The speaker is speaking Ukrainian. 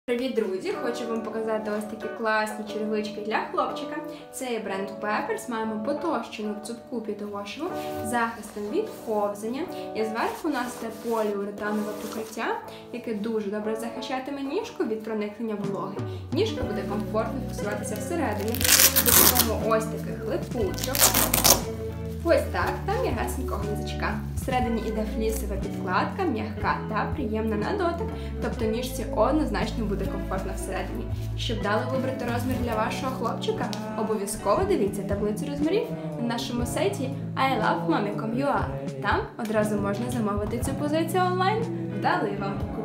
Привіт, друзі! Хочу вам показати ось такі класні черевички для хлопчика. Це є бренд Peppers. Маємо потовщену цупку підошву з захистом від ковзання. І зверху у нас це поліуретанове покриття, яке дуже добре захищатиме ніжку від проникнення вологи. Ніжка буде комфортно фіксуватися всередині. Допомогою ось таких липучок. Ось так, там є гасенького язичка. Всередині йде флісова підкладка, м'яка та приємна на дотик, тобто ніжці однозначно буде комфортно всередині. Щоб дали вибрати розмір для вашого хлопчика, обов'язково дивіться таблицю розмірів на нашому сайті ilovemommy.com.ua. Там одразу можна замовити цю позицію онлайн. Вдалої вам покупки!